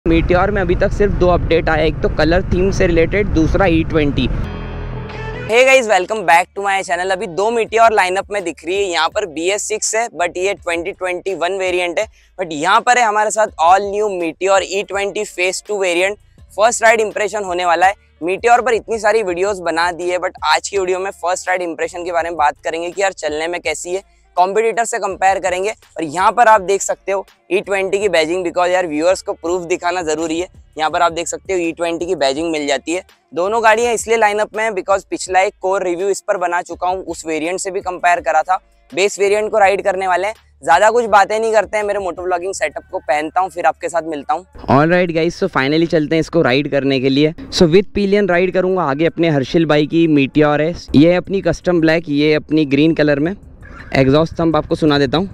Meteor में अभी तक सिर्फ 2 अपडेट आया, एक तो कलर थीम से रिलेटेड, दूसरा E20। Hey guys, welcome back to my channel. अभी 2 मीटियोर लाइनअप में दिख रही है। यहाँ पर BS6 है बट ये 2021 वेरिएंट है। बट यहाँ पर है हमारे साथ all new Meteor E20 phase 2 variant. First ride impression होने वाला है। मीटियोर पर इतनी सारी वीडियोस बना दी है बट आज की वीडियो में फर्स्ट राइड इंप्रेशन के बारे में बात करेंगे कि यार चलने में कैसी है, कॉम्पिटिटर से कंपेयर करेंगे। और यहाँ पर आप देख सकते हो E20 की बैजिंग, बिकॉज यार व्यूअर्स को प्रूफ दिखाना जरूरी है। यहाँ पर आप देख सकते हो E20 की बैजिंग मिल जाती है। दोनों गाड़ियाँ इसलिए लाइनअप में है बिकॉज पिछला एक कोर रिव्यू इस पर बना चुका हूँ, उस वेरिएंट से भी कंपेयर करा था। बेस वेरिएंट को राइड करने वाले हैं। ज्यादा कुछ बातें नहीं करते हैं, मेरे मोटो व्लॉगिंग सेटअप को पहनता हूँ फिर आपके साथ मिलता हूँ। ऑलराइट गाइस, सो फाइनली चलते हैं इसको राइड करने के लिए। सो विद पिलियन राइड करूँगा। आगे अपने हर्षिल बाई की मीटियोर है, ये अपनी कस्टम ब्लैक, ये अपनी ग्रीन कलर में। एग्जॉस्ट थंब आपको सुना देता हूँ।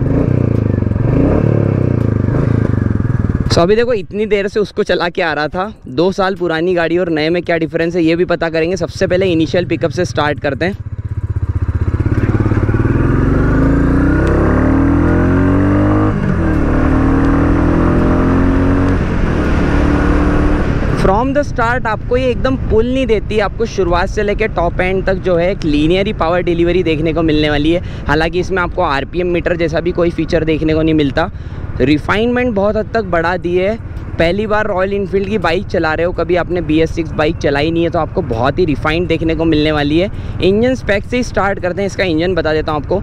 सो अभी देखो इतनी देर से उसको चला के आ रहा था। 2 साल पुरानी गाड़ी और नए में क्या डिफरेंस है ये भी पता करेंगे। सबसे पहले इनिशियल पिकअप से स्टार्ट करते हैं। फ्रॉम द स्टार्ट आपको ये एकदम पुल नहीं देती, आपको शुरुआत से लेकर टॉप एंड तक जो है एक लीनियर ही पावर डिलीवरी देखने को मिलने वाली है। हालांकि इसमें आपको RPM मीटर जैसा भी कोई फीचर देखने को नहीं मिलता। रिफाइनमेंट बहुत हद तक बढ़ा दी है। पहली बार रॉयल इनफील्ड की बाइक चला रहे हो, कभी आपने BS6 बाइक चलाई नहीं है तो आपको बहुत ही रिफाइंड देखने को मिलने वाली है। इंजन स्पेक से ही स्टार्ट करते हैं। इसका इंजन बता देता हूँ आपको।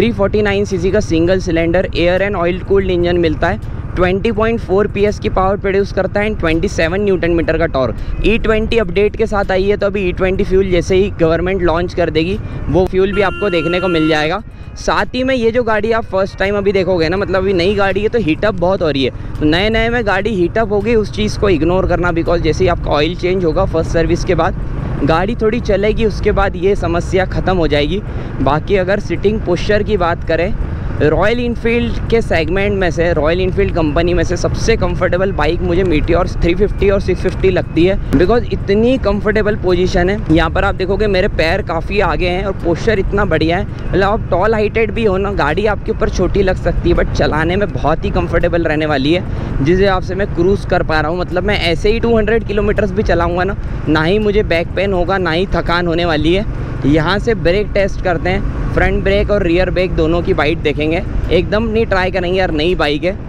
349 सीसी का single cylinder air and oil cooled engine मिलता है। 20.4 PS की पावर प्रोड्यूस करता है एंड 27 न्यूटन मीटर का टॉर्क। E20 अपडेट के साथ आई है तो अभी E20 फ्यूल जैसे ही गवर्नमेंट लॉन्च कर देगी वो फ्यूल भी आपको देखने को मिल जाएगा। साथ ही में ये जो गाड़ी आप फर्स्ट टाइम अभी देखोगे ना, मतलब अभी नई गाड़ी है तो हीटअप बहुत हो रही है। तो नए में गाड़ी हीटअप होगी, उस चीज़ को इग्नोर करना, बिकॉज जैसे ही आपका ऑयल चेंज होगा फर्स्ट सर्विस के बाद गाड़ी थोड़ी चलेगी, उसके बाद ये समस्या ख़त्म हो जाएगी। बाकी अगर सिटिंग पोस्चर की बात करें, रॉयल इनफील्ड के सेगमेंट में से, रॉयल इनफील्ड कंपनी में से सबसे कंफर्टेबल बाइक मुझे मीटियोर 350 और 650 लगती है, बिकॉज इतनी कंफर्टेबल पोजीशन है। यहाँ पर आप देखोगे मेरे पैर काफ़ी आगे हैं और पोस्चर इतना बढ़िया है। मतलब आप टॉल हाइटेड भी हो ना, गाड़ी आपके ऊपर छोटी लग सकती है बट चलाने में बहुत ही कंफर्टेबल रहने वाली है। जिस हिसाब से मैं क्रूज़ कर पा रहा हूँ, मतलब मैं ऐसे ही 200 किलोमीटर्स भी चलाऊँगा ना ही मुझे बैक पेन होगा, ना ही थकान होने वाली है। यहाँ से ब्रेक टेस्ट करते हैं। फ्रंट ब्रेक और रियर ब्रेक दोनों की बाइट देखेंगे। एकदम नहीं ट्राई करेंगे यार, नई बाइक है।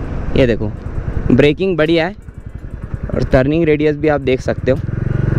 ये देखो ब्रेकिंग बढ़िया है और टर्निंग रेडियस भी आप देख सकते हो।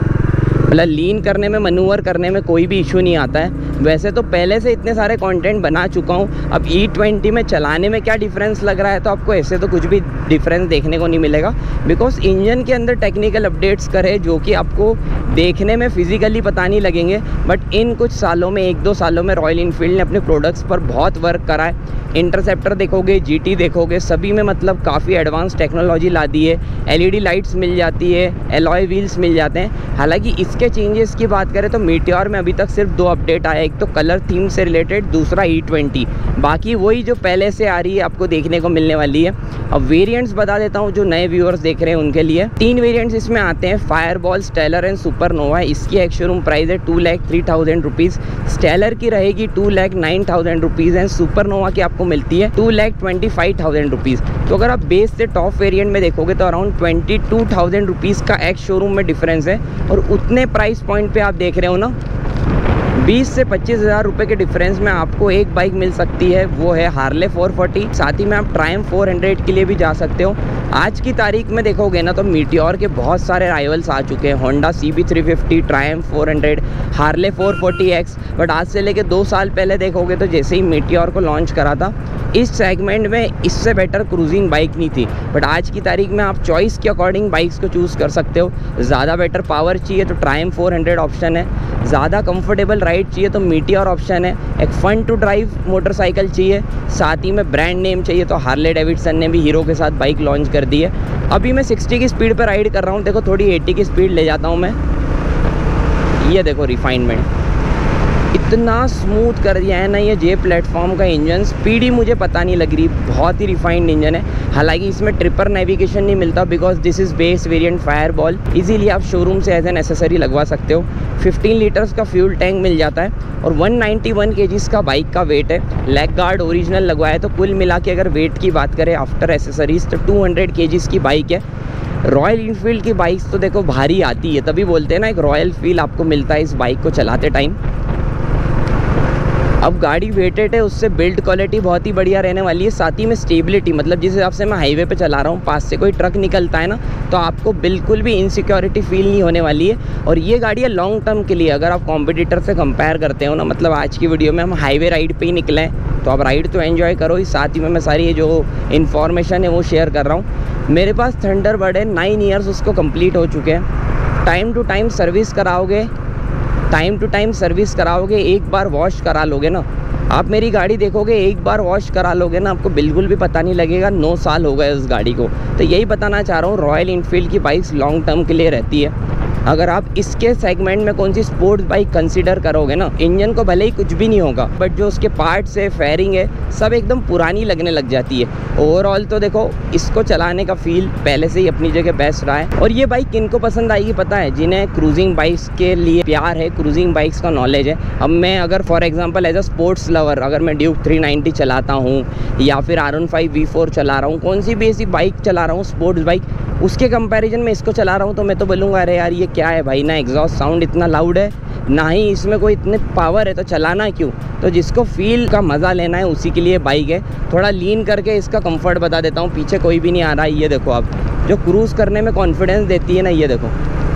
मतलब लीन करने में, मनूवर करने में कोई भी इशू नहीं आता है। वैसे तो पहले से इतने सारे कंटेंट बना चुका हूँ, अब E20 में चलाने में क्या डिफरेंस लग रहा है तो आपको ऐसे तो कुछ भी डिफरेंस देखने को नहीं मिलेगा, बिकॉज इंजन के अंदर टेक्निकल अपडेट्स करे जो कि आपको देखने में फिजिकली पता नहीं लगेंगे। बट इन कुछ सालों में, 1-2 सालों में रॉयल इनफील्ड ने अपने प्रोडक्ट्स पर बहुत वर्क करा है। इंटरसेप्टर देखोगे, GT देखोगे, सभी में मतलब काफ़ी एडवांस टेक्नोलॉजी ला दी है। LED लाइट्स मिल जाती है, एलॉय व्हील्स मिल जाते हैं। हालांकि इसके चेंजेस की बात करें तो मीटियोर में अभी तक सिर्फ 2 अपडेट आया, एक तो कलर थीम से रिलेटेड, दूसरा E20। बाकी वही जो पहले से आ रही है आपको देखने को मिलने वाली है। अब वेरिएंट्स बता देता हूँ जो नए व्यूअर्स देख रहे हैं उनके लिए। 3 वेरिएंट्स इसमें आते हैं, फायरबॉल, स्टेलर एंड सुपरनोवा। इसकी एक शोरूम प्राइस है 2,03,000 रुपीज़। स्टेलर की रहेगी 2,09,000 रुपीज़ एंड सुपरनोवा की आपको मिलती है 2,25,000 रुपीज़। तो अगर आप बेस से टॉप वेरिएंट में देखोगे तो अराउंड 22,000 रुपीज़ का एक शोरूम में डिफरेंस है। और उतने प्राइस पॉइंट पे आप देख रहे हो ना, 20 से 25,000 रुपये के डिफरेंस में आपको एक बाइक मिल सकती है, वो है हार्ले 440। साथ ही में आप ट्रायम्फ 400 के लिए भी जा सकते हो। आज की तारीख में देखोगे ना तो मीटियोर के बहुत सारे राइवल्स आ चुके हैं, Honda CB350, Triumph 400, Harley 440X। But आज से लेके 2 साल पहले देखोगे तो जैसे ही मीटियोर को लॉन्च करा था इस सेगमेंट में इससे बेटर क्रूजिंग बाइक नहीं थी। बट आज की तारीख में आप चॉइस के अकॉर्डिंग बाइक्स को चूज़ कर सकते हो। ज़्यादा बेटर पावर चाहिए तो ट्रायम्फ 400 ऑप्शन है, ज़्यादा कंफर्टेबल राइड चाहिए तो मीटियोर ऑप्शन है, एक फन टू ड्राइव मोटरसाइकिल चाहिए, साथ ही में ब्रांड नेम चाहिए तो हार्ले डेविडसन ने भी हीरो के साथ बाइक लॉन्च कर दी है। अभी मैं 60 की स्पीड पर राइड कर रहा हूँ, देखो थोड़ी 80 की स्पीड ले जाता हूँ मैं। ये देखो रिफाइनमेंट, इतना स्मूथ कर दिया है ना ये जे प्लेटफॉर्म का इंजन। स्पीड मुझे पता नहीं लग रही, बहुत ही रिफाइंड इंजन है। हालांकि इसमें ट्रिपर नेविगेशन नहीं मिलता because this is base variant Fireball. Easily आप शोरूम से एज एन एसेसरी लगवा सकते हो। 15 लीटर्स का फ्यूल टैंक मिल जाता है और 191 kgs का बाइक का वेट है। लेग गार्ड ओरिजिनल लगवाया है, तो कुल मिला के अगर वेट की बात करें आफ्टर एसेसरीज तो 200 kgs की बाइक है। रॉयल इनफील्ड की बाइक्स तो देखो भारी आती है, तभी बोलते हैं ना एक रॉयल फील आपको मिलता है इस बाइक को चलाते टाइम। अब गाड़ी वेटेड है, उससे बिल्ड क्वालिटी बहुत ही बढ़िया रहने वाली है। साथ ही में स्टेबिलिटी, मतलब जिस हिसाब से मैं हाईवे पे चला रहा हूँ, पास से कोई ट्रक निकलता है ना तो आपको बिल्कुल भी इनसिक्योरिटी फील नहीं होने वाली है। और ये गाड़ी है लॉन्ग टर्म के लिए। अगर आप कॉम्पिटिटर से कंपेयर करते हो ना, मतलब आज की वीडियो में हम हाईवे राइड पे ही निकले हैं, तो आप राइड तो एंजॉय करो ही, साथ ही में मैं सारी ये जो इन्फॉर्मेशन है वो शेयर कर रहा हूँ। मेरे पास थंडरबर्ड है, 9 ईयर्स उसको कंप्लीट हो चुके हैं। टाइम टू टाइम सर्विस कराओगे, एक बार वॉश करा लोगे ना, आप मेरी गाड़ी देखोगे एक बार वॉश करा लोगे ना, आपको बिल्कुल भी पता नहीं लगेगा 9 साल हो गए उस गाड़ी को। तो यही बताना चाह रहा हूँ, रॉयल इनफील्ड की बाइक्स लॉन्ग टर्म के लिए रहती है। अगर आप इसके सेगमेंट में कौन सी स्पोर्ट्स बाइक कंसीडर करोगे ना, इंजन को भले ही कुछ भी नहीं होगा, बट जो उसके पार्ट्स है, फेयरिंग है, सब एकदम पुरानी लगने लग जाती है। ओवरऑल तो देखो इसको चलाने का फील पहले से ही अपनी जगह बेस्ट रहा है। और ये बाइक किनको पसंद आएगी पता है? जिन्हें क्रूजिंग बाइक्स के लिए प्यार है, क्रूजिंग बाइक्स का नॉलेज है। अब मैं अगर for example as a sports lover अगर मैं ड्यूक 390 चलाता हूँ या फिर R15 V4 चला रहा हूँ, कौन सी भी ऐसी बाइक चला रहा हूँ स्पोर्ट्स बाइक, उसके कंपैरिजन में इसको चला रहा हूँ, तो मैं तो बोलूँगा अरे यार ये क्या है भाई, ना एग्जॉस्ट साउंड इतना लाउड है, ना ही इसमें कोई इतने पावर है, तो चलाना क्यों? तो जिसको फील का मज़ा लेना है उसी के लिए बाइक है। थोड़ा लीन करके इसका कंफर्ट बता देता हूँ, पीछे कोई भी नहीं आ रहा है, ये देखो आप, जो क्रूज़ करने में कॉन्फिडेंस देती है ना, ये देखो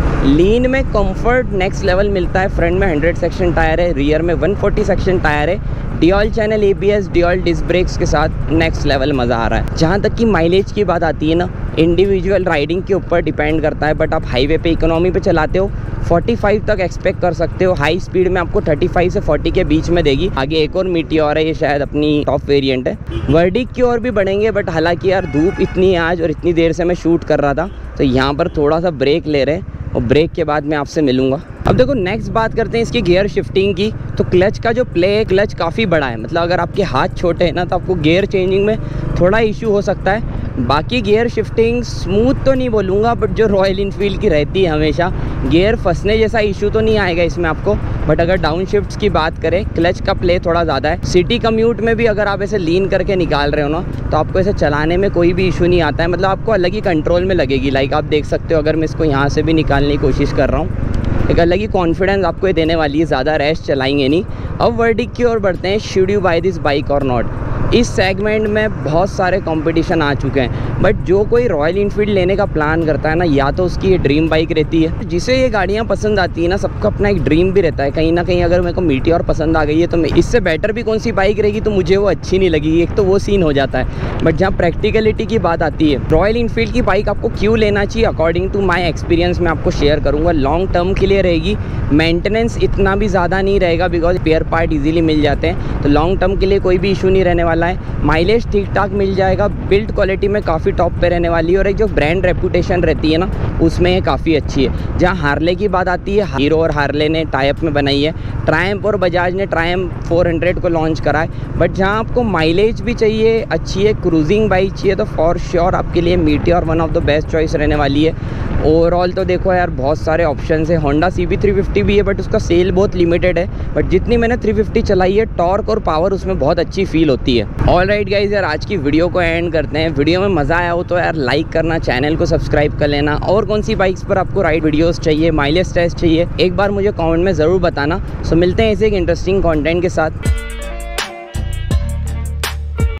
लीन में कंफर्ट नेक्स्ट लेवल मिलता है। फ्रंट में 100 सेक्शन टायर है, रियर में 140 सेक्शन टायर है, dual channel ABS, dual disc brakes के साथ नेक्स्ट लेवल मज़ा आ रहा है। जहाँ तक कि माइलेज की बात आती है ना, इंडिविजुअल राइडिंग के ऊपर डिपेंड करता है, बट आप हाईवे पे इकोनॉमी पे चलाते हो 45 तक एक्सपेक्ट कर सकते हो। हाई स्पीड में आपको 35 से 40 के बीच में देगी। आगे एक और मीटियोर है, ये शायद अपनी टॉप वेरिएंट है। वर्डिक की ओर भी बढ़ेंगे, बट हालांकि यार धूप इतनी है आज और इतनी देर से मैं शूट कर रहा था, तो यहाँ पर थोड़ा सा ब्रेक ले रहे हैं और ब्रेक के बाद मैं आपसे मिलूँगा। अब देखो नेक्स्ट बात करते हैं इसकी गियर शिफ्टिंग की। तो क्लच का जो प्ले है, क्लच काफ़ी बड़ा है, मतलब अगर आपके हाथ छोटे हैं ना तो आपको गियर चेंजिंग में थोड़ा इशू हो सकता है। बाकी गियर शिफ्टिंग स्मूथ तो नहीं बोलूँगा, बट जो रॉयल इनफील्ड की रहती है हमेशा, गियर फंसने जैसा इशू तो नहीं आएगा इसमें आपको। बट अगर डाउन शिफ्ट्स की बात करें, क्लच का प्ले थोड़ा ज़्यादा है। सिटी कम्यूट में भी अगर आप ऐसे लीन करके निकाल रहे हो ना, तो आपको ऐसे चलाने में कोई भी इशू नहीं आता है, मतलब आपको अलग ही कंट्रोल में लगेगी। लाइक आप देख सकते हो, अगर मैं इसको यहाँ से भी निकालने की कोशिश कर रहा हूँ, एक अलग ही कॉन्फिडेंस आपको ये देने वाली है, ज़्यादा रैश चलाएंगे नहीं। अब वर्डिक की ओर बढ़ते हैं, should you buy this bike और नॉट। इस सेगमेंट में बहुत सारे कंपटीशन आ चुके हैं, बट जो कोई रॉयल इनफील्ड लेने का प्लान करता है ना, या तो उसकी ये ड्रीम बाइक रहती है। जिसे ये गाड़ियाँ पसंद आती है ना, सबका अपना एक ड्रीम भी रहता है कहीं ना कहीं। अगर मेरे को मीटियोर पसंद आ गई है तो मैं इससे बेटर भी कौन सी बाइक रहेगी तो मुझे वो अच्छी नहीं लगेगी, एक तो वो सीन हो जाता है। बट जहाँ प्रैक्टिकलिटी की बात आती है, रॉयल इनफील्ड की बाइक आपको क्यों लेना चाहिए अकॉर्डिंग टू माई एक्सपीरियंस मैं आपको शेयर करूँगा। लॉन्ग टर्म के लिए रहेगी, मेंटेनेंस इतना भी ज़्यादा नहीं रहेगा बिकॉज स्पेयर पार्ट इजीली मिल जाते हैं, तो लॉन्ग टर्म के लिए कोई भी इशू नहीं रहने वाला है। माइलेज ठीक ठाक मिल जाएगा, बिल्ड क्वालिटी में काफ़ी टॉप पे रहने वाली है, और एक जो ब्रांड रेपुटेशन रहती है ना उसमें ये काफ़ी अच्छी है। जहाँ हार्ले की बात आती है, हीरो और हार्ले ने टाइप में बनाई है, ट्रायम्फ और बजाज ने ट्रायम्फ 400 को लॉन्च करा है। बट जहाँ आपको माइलेज भी चाहिए, अच्छी है क्रूजिंग बाइक चाहिए, तो फॉर श्योर आपके लिए Meteor one of the best choice रहने वाली है। ओवरऑल तो देखो यार बहुत सारे ऑप्शन है। होंडा CB350 भी है, बट उसका सेल बहुत लिमिटेड है, बट जितनी मैंने 350 चलाई है, टॉर्क और पावर उसमें बहुत अच्छी फील होती है। ऑलराइट गाइस, यार आज की वीडियो को एंड करते हैं। वीडियो में मज़ा आया हो तो यार लाइक करना, चैनल को सब्सक्राइब कर लेना, और कौन सी बाइक्स पर आपको राइड वीडियोस चाहिए, माइलेज टेस्ट चाहिए, एक बार मुझे कमेंट में ज़रूर बताना। सो मिलते हैं ऐसे एक इंटरेस्टिंग कंटेंट के साथ।